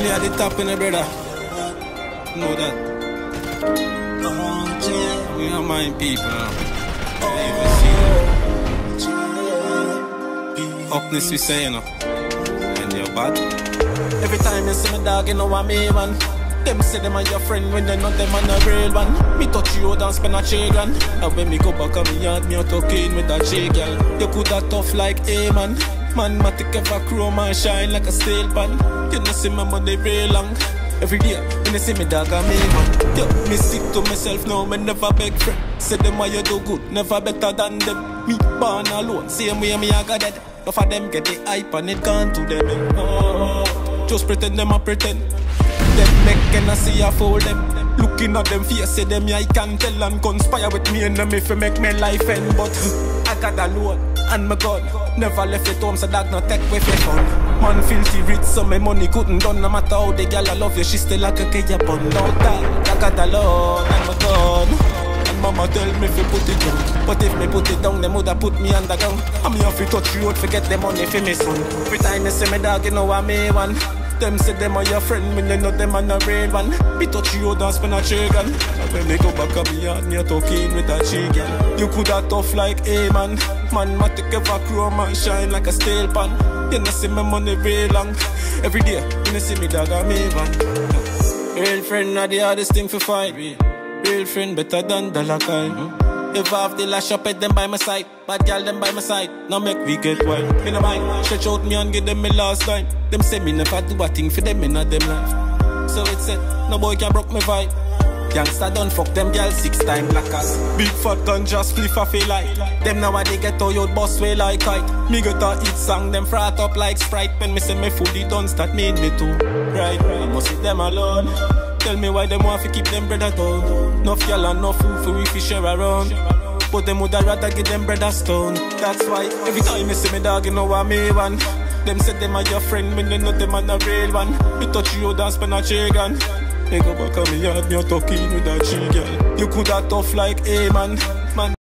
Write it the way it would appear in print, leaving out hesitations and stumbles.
me at the top in the brother. Know that. We are mind people now. Even see that. Upness we say, you know. And you're bad. Every time you see me dog, you know what me man. Them say them are your friend when they know them are a real one. Me touch you don't spend a chicken. And when me go back on me yard, me out talking with that chick girl. You could have tough like a man. Man, matic ever chrome and shine like a steel pan. You know see my money real long. Every day, when you see me dog, I me man. Yo, me stick to myself now, me never beg friend. Say them why you do good, never better than them. Me born alone, same way me I got dead. Enough of them get the hype and it gone to them. Just pretend them a pretend. Them make and I see I fool them. Looking at them face, say them I can tell and conspire with me and them if you make me life end. But I got alone and my God never left it home, so that not take away your fun. Man filthy rich, so my money couldn't done. No matter how the girl I love you, she still like a key upon. No that I got alone and my God. Mama tell me if you put it down, but if me put it down, them woulda put me underground. I'm here fi touch you out, forget the money fi me son. Every time you see me dog, you know what me want. Them say them are your friend, when you know them are not real one. Me touch you out and spend a chicken. And when me go back up me yard, me a talking with a chicken. You coulda tough like a man. Man, matic ever chrome and shine like a steel pan. You know see me money real long. Every day, you know see me dog and me van. Real friend are the hardest thing for fight. Real friend better than dollar kind. If I have the lash up at them by my side, bad girl them by my side, now make we get wild. Me no mind, stretch out me and give them me last time. Them say me never do a thing for them in a them life. So it's said, no boy can broke me vibe. Youngster done fuck them girls 6 times blackers. Big fat gun just flip a feel like. Them now they get to your boss way like kite. Me get a hit song, them frat up like Sprite. When me say me fully done, start mean me too. Right, I must see them alone. Tell me why them want to keep them brother down. Enough y'all and no food for we fi share around. But them woulda rather give them brother stone. That's why every time you see me dog, you know what me want. Them say them are your friend when they know them are the real one. Me touch you and spend a chicken. They go back on me yard, me a talking with a chick girl. You coulda tough like a man.